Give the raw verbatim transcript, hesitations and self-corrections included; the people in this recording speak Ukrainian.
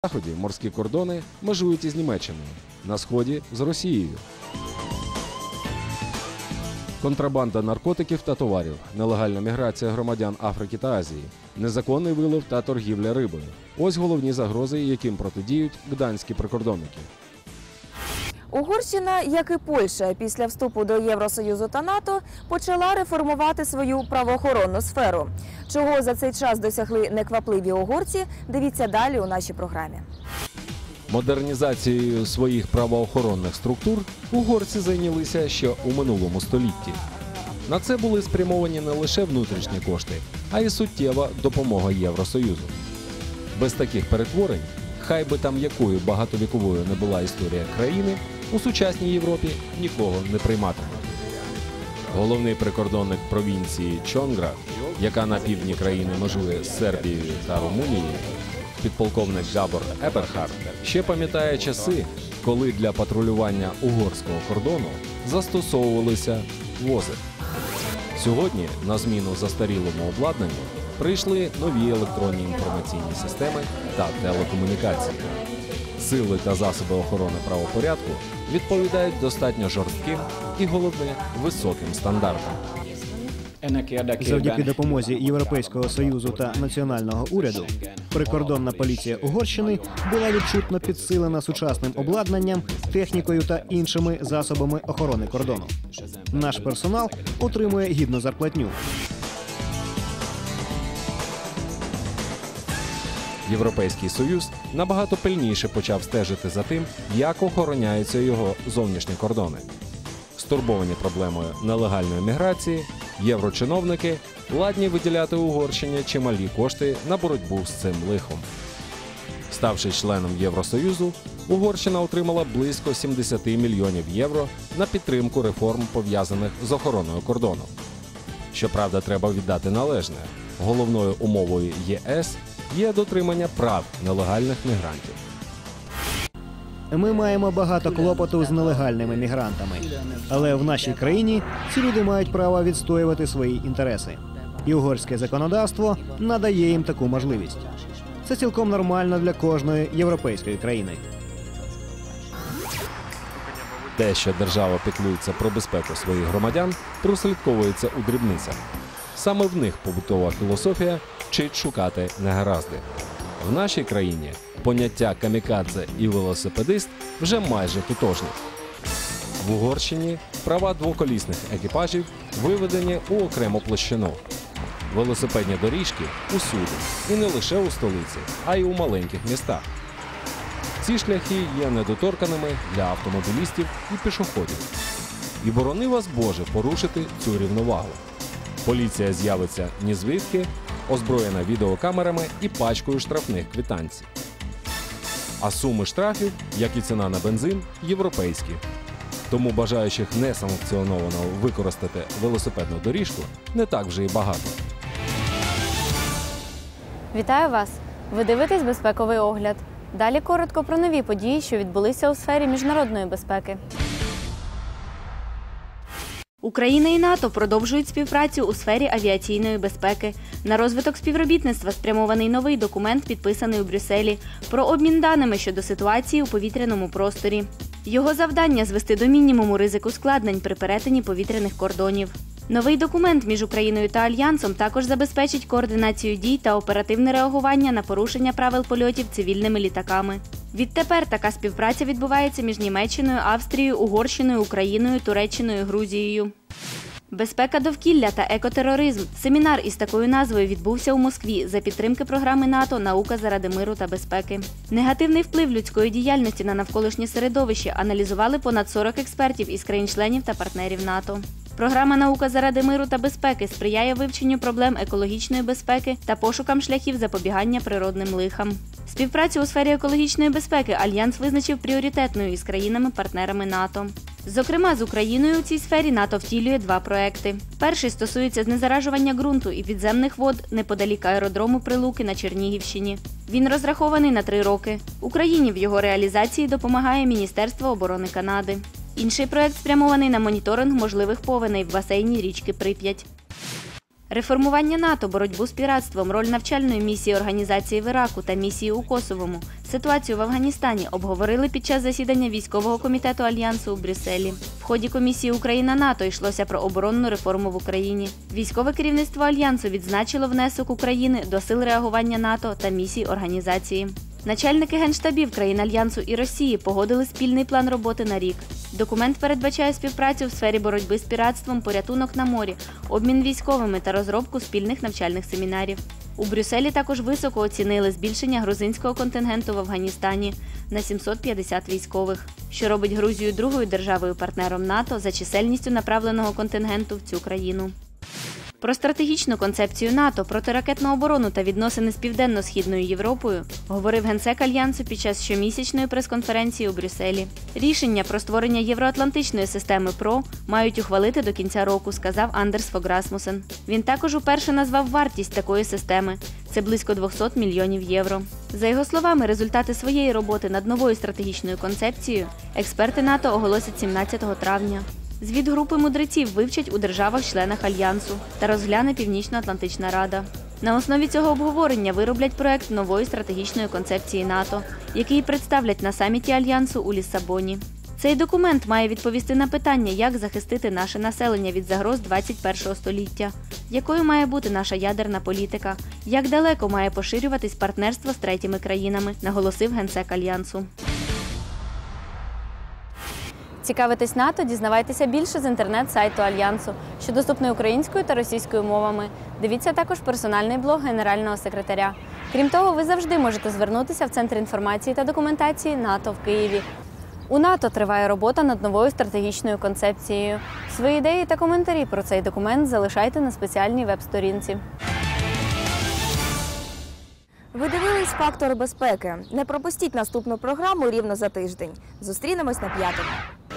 На заході морські кордони межують із Німеччиною, на сході – з Росією. Контрабанда наркотиків та товарів, нелегальна міграція громадян Африки та Азії, незаконний вилов та торгівля рибою – ось головні загрози, яким протидіють гданські прикордонники. Угорщина, як і Польща, після вступу до Євросоюзу та НАТО почала реформувати свою правоохоронну сферу. Чого за цей час досягли неквапливі угорці, дивіться далі у нашій програмі. Модернізацією своїх правоохоронних структур угорці зайнялися ще у минулому столітті. На це були спрямовані не лише внутрішні кошти, а й суттєва допомога Євросоюзу. Без таких перетворень, хай би там якою багатовіковою не була історія країни, у сучасній Європі нікого не прийматимуть. Головний прикордонник провінції Чонгра, яка на півдні країни межує з Сербією та Румунією, підполковник Габор Еберхард, ще пам'ятає часи, коли для патрулювання угорського кордону застосовувалися вози. Сьогодні на зміну застарілому обладнанню прийшли нові електронні інформаційні системи та телекомунікації. Сили та засоби охорони правопорядку відповідають достатньо жорстким і, головне, високим стандартам. Завдяки допомозі Європейського Союзу та національного уряду прикордонна поліція Угорщини була відчутно підсилена сучасним обладнанням, технікою та іншими засобами охорони кордону. Наш персонал отримує гідну зарплатню. Європейський Союз набагато пильніше почав стежити за тим, як охороняються його зовнішні кордони. Стурбовані проблемою нелегальної міграції, єврочиновники ладні виділяти Угорщині чималі кошти на боротьбу з цим лихом. Ставши членом Євросоюзу, Угорщина отримала близько сімдесят мільйонів євро на підтримку реформ, пов'язаних з охороною кордону. Щоправда, треба віддати належне. Головною умовою ЄС є дотримання прав нелегальних мігрантів. Ми маємо багато клопоту з нелегальними мігрантами. Але в нашій країні ці люди мають право відстоювати свої інтереси. І угорське законодавство надає їм таку можливість. Це цілком нормально для кожної європейської країни. Те, що держава піклується про безпеку своїх громадян, прослідковується у дрібницях. Саме в них побутова філософія вчить шукати негаразди. В нашій країні поняття камікадзе і велосипедист вже майже тотожні. В Угорщині права двоколісних екіпажів виведені у окрему площину. Велосипедні доріжки усюди, і не лише у столиці, а й у маленьких містах. Ці шляхи є недоторканими для автомобілістів і пішоходів. І борони вас Боже порушити цю рівновагу. Поліція з'явиться нізвідки, озброєна відеокамерами і пачкою штрафних квитанцій. А суми штрафів, як і ціна на бензин, європейські. Тому бажаючих несанкціоновано використати велосипедну доріжку не так вже й багато. Вітаю вас! Ви дивитесь «Безпековий огляд». Далі коротко про нові події, що відбулися у сфері міжнародної безпеки. Україна і НАТО продовжують співпрацю у сфері авіаційної безпеки. На розвиток співробітництва спрямований новий документ, підписаний у Брюсселі, про обмін даними щодо ситуації у повітряному просторі. Його завдання – звести до мінімуму ризик ускладнень при перетині повітряних кордонів. Новий документ між Україною та Альянсом також забезпечить координацію дій та оперативне реагування на порушення правил польотів цивільними літаками. Відтепер така співпраця відбувається між Німеччиною, Австрією, Угорщиною, Україною, Туреччиною, Грузією. Безпека довкілля та екотероризм. Семінар із такою назвою відбувся у Москві за підтримки програми НАТО «Наука заради миру та безпеки». Негативний вплив людської діяльності на навколишнє середовище аналізували понад сорок експертів із країн-членів та партнерів НАТО. Програма «Наука заради миру та безпеки» сприяє вивченню проблем екологічної безпеки та пошукам шляхів запобігання природним лихам. Співпрацю у сфері екологічної безпеки Альянс визначив пріоритетною із країнами-партнерами НАТО. Зокрема, з Україною у цій сфері НАТО втілює два проекти. Перший стосується знезаражування ґрунту і підземних вод неподалік аеродрому Прилуки на Чернігівщині. Він розрахований на три роки. Україні в його реалізації допомагає Міністерство оборони Канади. Інший проект спрямований на моніторинг можливих повеней в басейні річки Прип'ять. Реформування НАТО, боротьбу з піратством, роль навчальної місії організації в Іраку та місії у Косовому – Ситуацію в Афганістані обговорили під час засідання військового комітету Альянсу у Брюсселі. В ході комісії Україна-НАТО йшлося про оборонну реформу в Україні. Військове керівництво Альянсу відзначило внесок України до сил реагування НАТО та місій організації. Начальники генштабів країн Альянсу і Росії погодили спільний план роботи на рік. Документ передбачає співпрацю в сфері боротьби з піратством, порятунок на морі, обмін військовими та розробку спільних навчальних семінарів. У Брюсселі також високо оцінили збільшення грузинського контингенту в Афганістані на сімсот п'ятдесят військових, що робить Грузію другою державою-партнером НАТО за чисельністю направленого контингенту в цю країну. Про стратегічну концепцію НАТО, протиракетну оборону та відносини з Південно-Східною Європою говорив генсек Альянсу під час щомісячної прес-конференції у Брюсселі. Рішення про створення євроатлантичної системи ПРО мають ухвалити до кінця року, сказав Андерс Фог Расмуссен. Він також уперше назвав вартість такої системи – це близько двісті мільйонів євро. За його словами, результати своєї роботи над новою стратегічною концепцією експерти НАТО оголосять сімнадцятого травня. Звіт групи мудреців вивчать у державах-членах Альянсу та розгляне Північно-Атлантична Рада. На основі цього обговорення вироблять проект нової стратегічної концепції НАТО, який представлять на саміті Альянсу у Ліссабоні. Цей документ має відповісти на питання, як захистити наше населення від загроз двадцять першого століття, якою має бути наша ядерна політика, як далеко має поширюватись партнерство з третіми країнами, наголосив генсек Альянсу. Цікавитесь НАТО, дізнавайтеся більше з інтернет-сайту Альянсу, що доступний українською та російською мовами. Дивіться також персональний блог генерального секретаря. Крім того, ви завжди можете звернутися в Центр інформації та документації НАТО в Києві. У НАТО триває робота над новою стратегічною концепцією. Свої ідеї та коментарі про цей документ залишайте на спеціальній веб-сторінці. Ви дивились «Фактор безпеки». Не пропустіть наступну програму рівно за тиждень. Зустрінемось на п'ятому.